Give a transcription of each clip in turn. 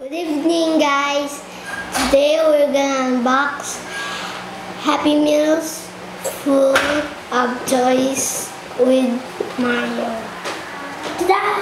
Good evening, guys. Today we're gonna unbox Happy Meals full of toys with Mario. Ta-da!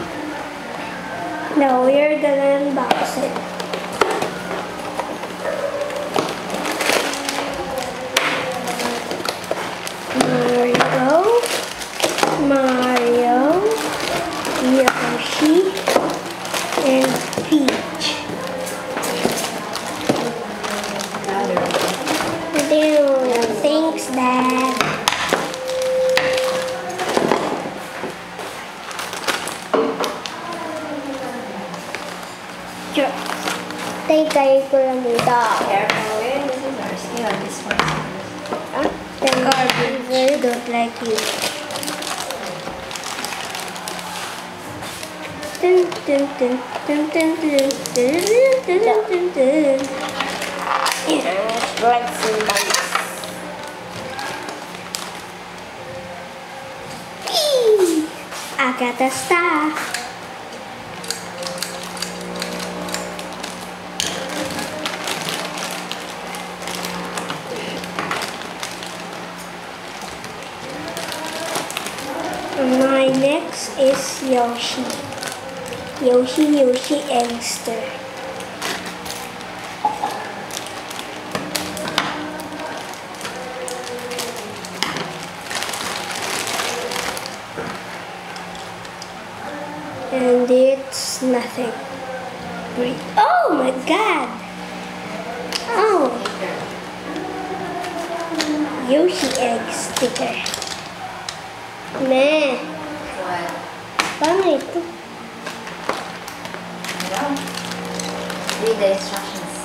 Now we're gonna unbox it. Mario, Yoshi, and Peach. Thanks, Dad. Sure. Tay ko lang dito. Careful, this is our skill. This one. Garbage. I don't like you. Dun, dun, dun, dun, dun, dun, dun, dun, dun, dun. Let's see this. I got a star. My next is Yoshi. Yoshi Eggster. And it's nothing. Oh my god! Oh! Yoshi egg sticker. Meh. What? Paano ito? Read the instructions.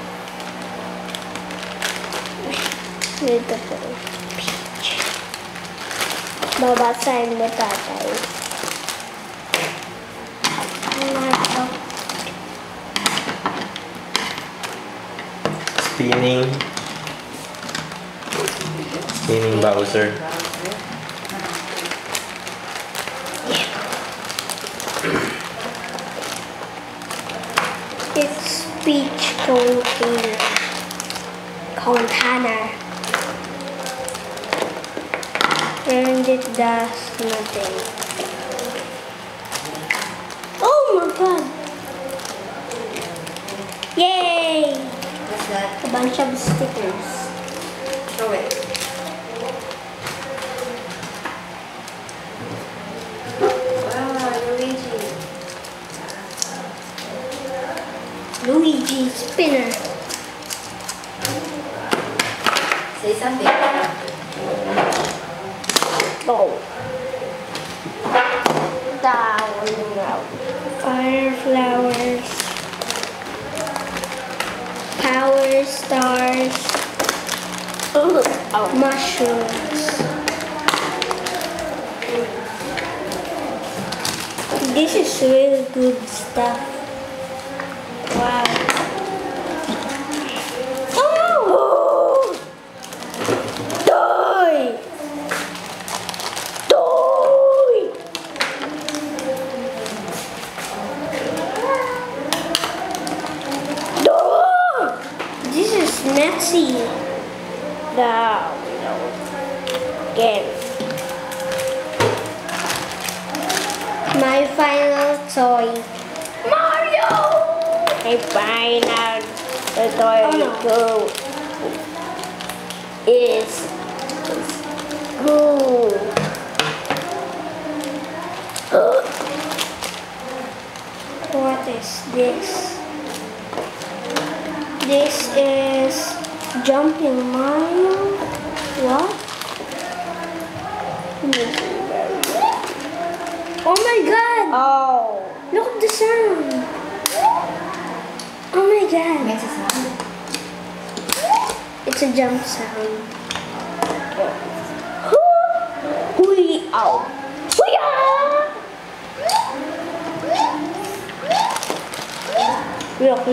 Dito po. Peach. Babasahin mo, tatay. Marco. Spinning Bowser. It's Peach container. And it does nothing. Oh my god! Yay! What's that? A bunch of stickers. Show it. Wow, Luigi spinner. Say something. Oh. Fire flowers. Power stars. Oh. Mushrooms. This is really good stuff. Wow. Oh! Die! Die! Die! This is messy. No. Again. My final toy. Mario! My final toy is cool. What is this? This is jumping Mario. What? Oh my god! Oh. Look at the sound. Oh my god. Makes a sound. It's a jump sound. Hui! Ow! Huya! Look.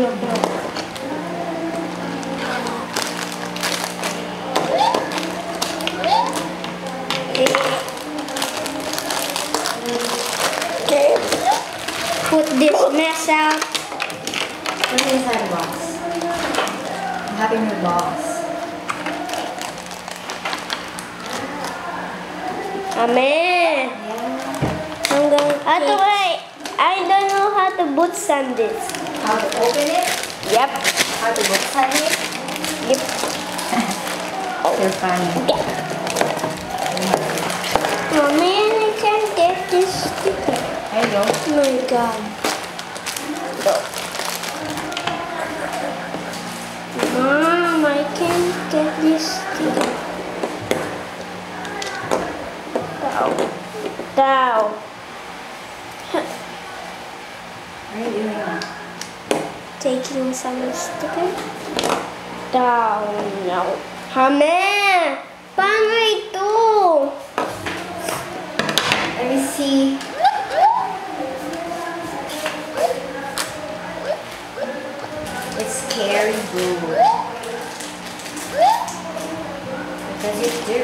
Okay. Put this mess out. What's inside the box? You have a new box. Amen. How to I don't know how to boot sand this. How to open it? Yep. How to book sand it? Yep. You're funny. Oh man, I can't get this sticker. There you go. Oh my god. No. Mom, I can't get this sticker. Down. Down. What are you doing? Taking some sticker. Down. No. Hame! Paano ito? Let me see. It's scary blue. What does it do?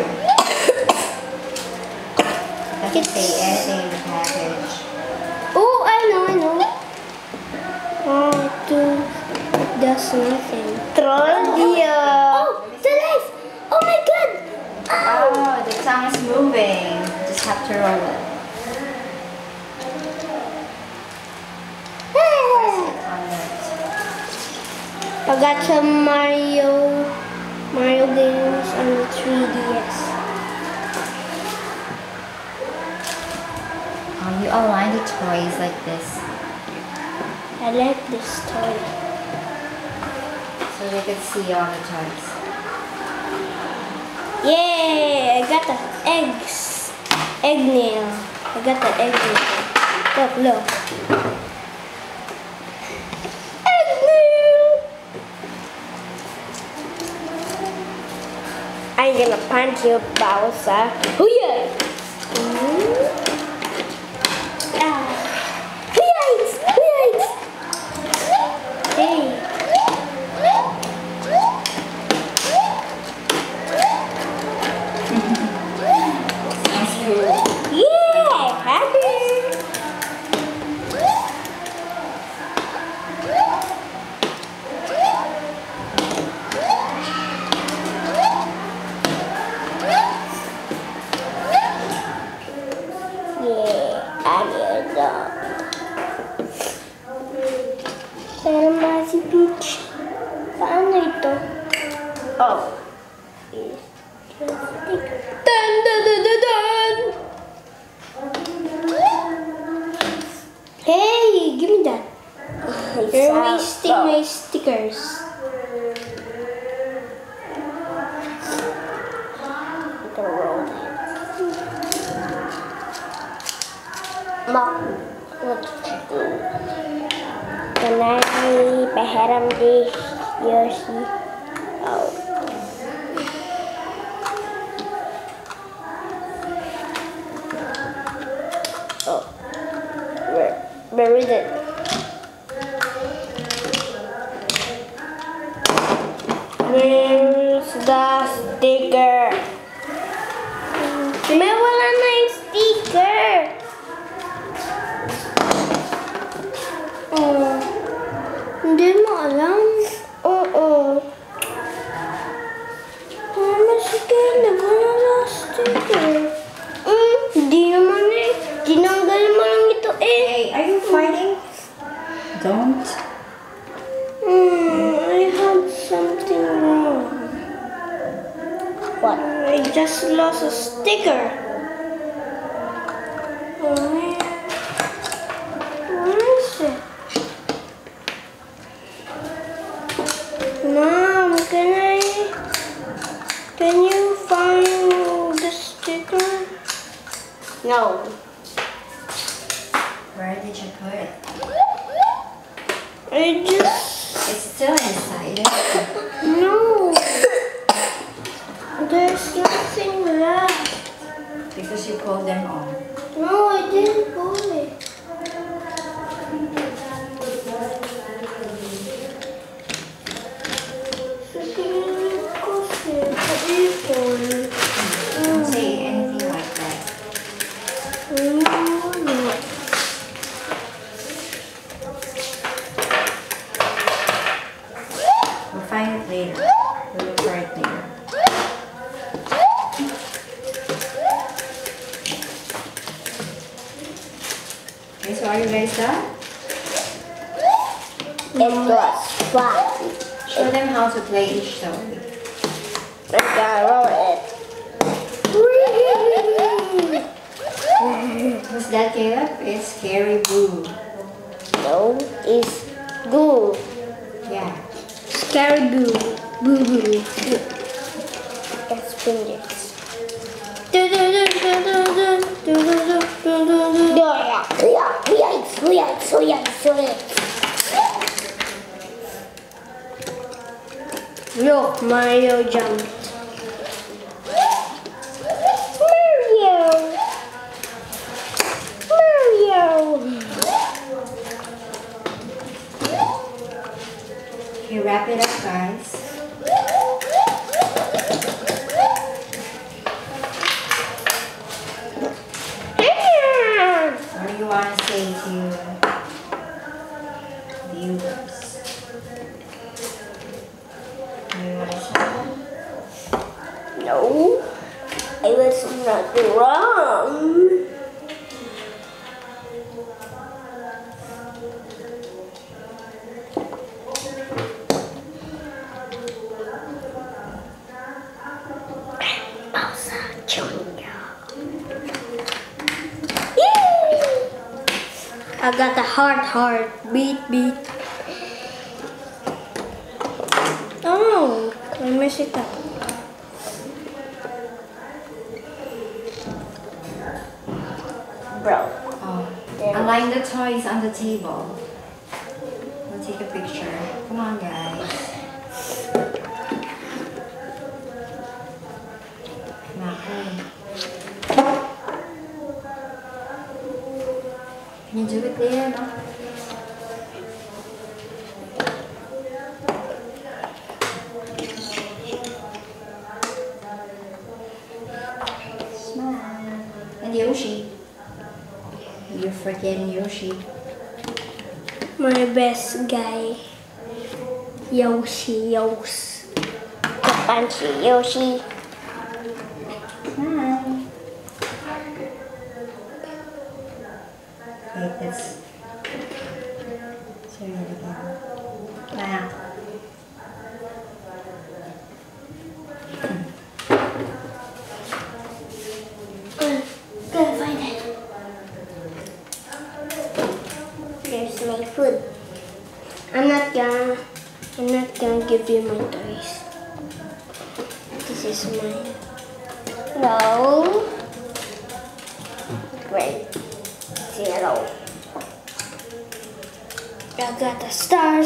Doesn't say anything in the package. Oh, I know. Oh, does nothing. Troll dia. Oh, the life! Oh my god! Oh, the tongue is moving. Just have to roll it. Press it on it. I got some Mario games on the 3DS. You align the toys like this I like this toy. so they can see all the toys. Yay! I got the eggs. Egg nail. I got the egg nail. Look. Egg nail! I'm gonna punch you, Bowser. Hoo-yay! Hey. Sounds cool. Yeah! Happy! Yeah, I'm your dog. Pero si Peach. Paano ito? Oh. Dun, dun, dun, dun, dun. Hey, give me that. You're wasting my stickers. Mom, what did you do? Can I pahiram this jersey? Oh. Oh. Where is it? Where's the sticker? May wala na yung sticker. Oh. Hindi mo alam? Oo. Mama, si Caeleb, wala na sticker. Hindi naman eh. Tinanggal mo lang ito eh. Hey, are you fighting? Don't. I have something wrong. What? I just lost a sticker. Oh man. Where is it? Mom, can you find the sticker? No. Where did you put it? It's still inside it. No. There's nothing left. Because you pulled them all. No, I didn't pull it. Don't say anything like that. later. We'll look for it later. Okay, so are you guys done? It was fun. Show them how to play each story. I got it. What's that, Caleb? It's Scary Boo. No, it's goo. Yeah. Scary boo. Boo boo. That's fingers. Look, Mario jumped. Okay, wrap it up, guys. What do you want to say to viewers? Do you want to say them? No, I was not wrong. I got a heart, beat. Oh, I messed it up. Bro. Oh. Align the toys on the table. We'll take a picture. Come on, guys. Come on, hurry. Can you do it there, no? Smile. And Yoshi. You're forgetting Yoshi. My best guy. Yoshi. Kapanchi Yoshi. Smile. Okay, let's turn it again. Wow. Go find it. There's my food. I'm not gonna give you my toys. This is mine. No. Great. 0. I got a star.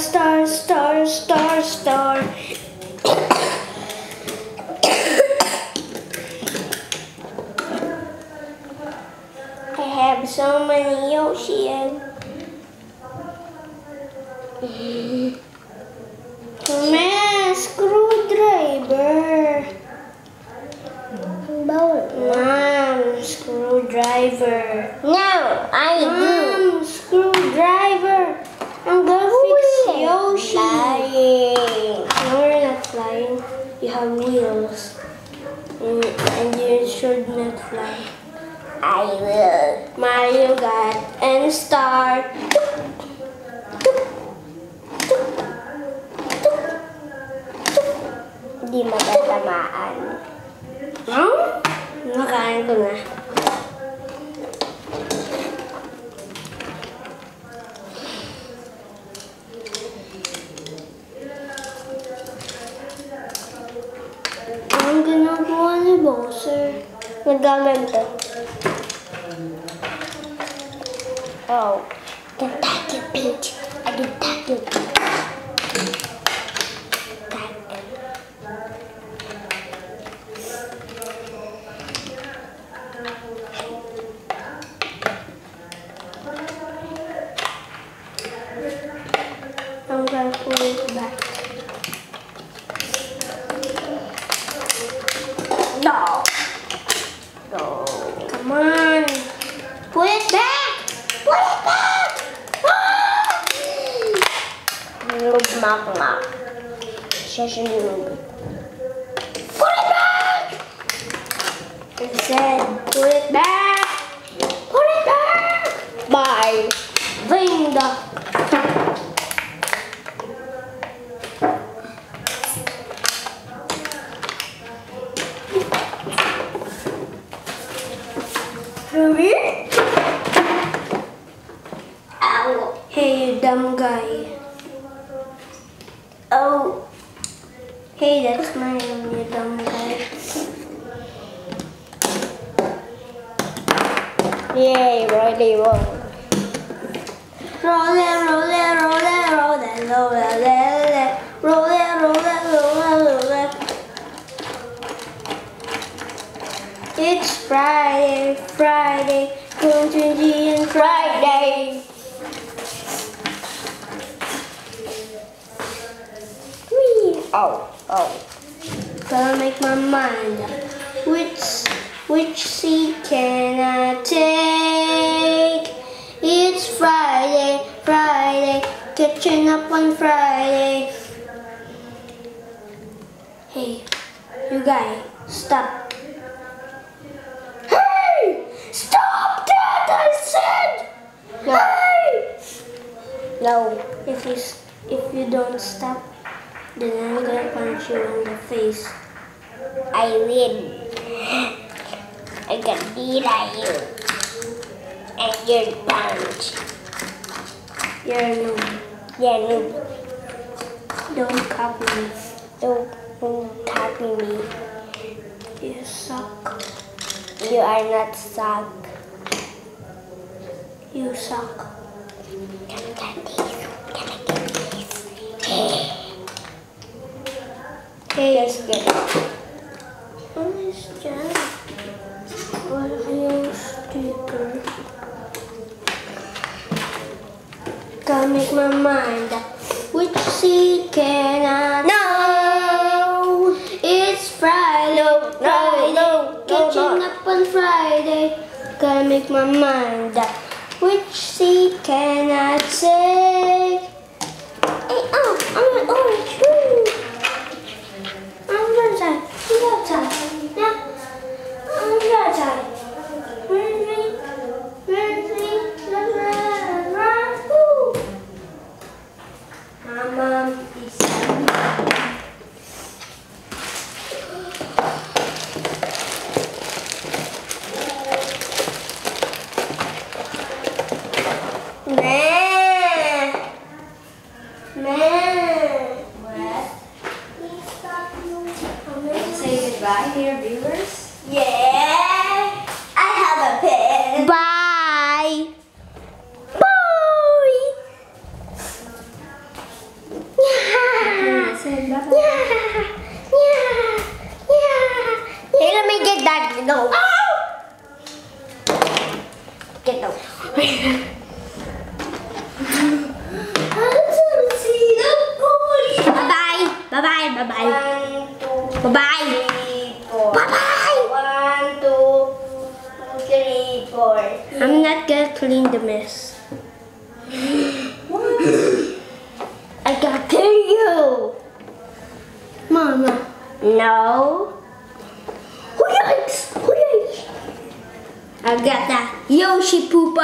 I have so many Yoshi and man, screwdriver. Mom, screwdriver. No, I do. Screwdriver. I'm gonna fix Yoshi. Flying. No, you're not flying. You have wheels. And you should not fly. I will. Mario got and star. Hindi matatamaan. Nakain ko na. Ang ginagawa ni Bowser. Nagaganda. Oh. Don't tag your page. I don't tag your page. I'm gonna pull it back. No. No. Come on. Put it back. Put it back. Mak. Session movie. Put it back! I said, put it back! Put it back! Bye! Vinda! Ruby? Ow! Hey, you dumb guy. Oh. Hey, that's my name, you dumb guy. Yay, rolly roll. Roll it, roll it, roll it, roll it, roll it, roll it, roll it, roll it. It's Friday, Friday, going to and Friday. Oh, gotta make my mind up. Which seat can I take? It's Friday, Friday, catching up on Friday. Hey, you guy, stop. Hey, stop that! I said. No. Hey. No. If you don't stop, then I'm gonna punch you in the face. I win. I can beat at you. And you're punch. You're a noob. You're a noob. Don't copy me. Don't copy me. You suck. You are not suck. You suck. Can I get these? Can I get these? Hey, let's get it. What is that? What are your stickers? Gotta make my mind up. Which seat can I? No! It's Friday. No. Catching up on Friday. Gotta make my mind up. Which seat can I take? Hey, oh, I'm an orange. Woo. I'm your time. Your time. Yeah. I'm your time. Say goodbye to your viewers. Yeah, I have a pen. Bye. Bye. Say bye. Hey, let me get that. No. Oh! Get out. Bye-bye. Bye-bye. Bye-bye. Bye-bye. Bye-bye. 1, 2, 3, 4. I'm not gonna clean the mess. I gotta kill you. Mama. No. Oh, yikes. Oh, yikes. I got that Yoshi poopa.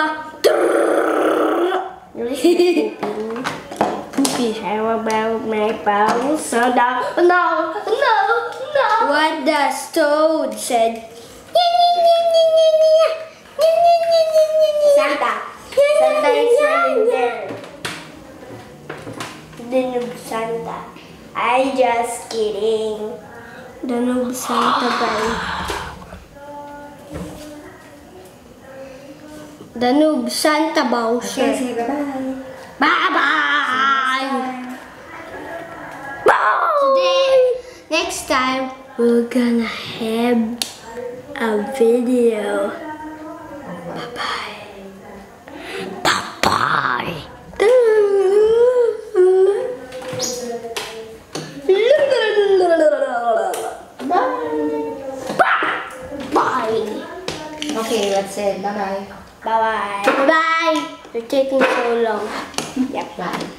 Poopy how about my bowl? So no. What the toad said. Santa. Santa is right there. The noob Santa. I just kidding. The noob Santa guy. The noob Santa Bowser. Okay, say bye-bye. Bye-bye. Today, next time, we're gonna have a video. Bye-bye. Bye-bye. Bye. Okay, that's it. Bye-bye. Bye-bye. Bye. You're taking so long. Yep. Bye.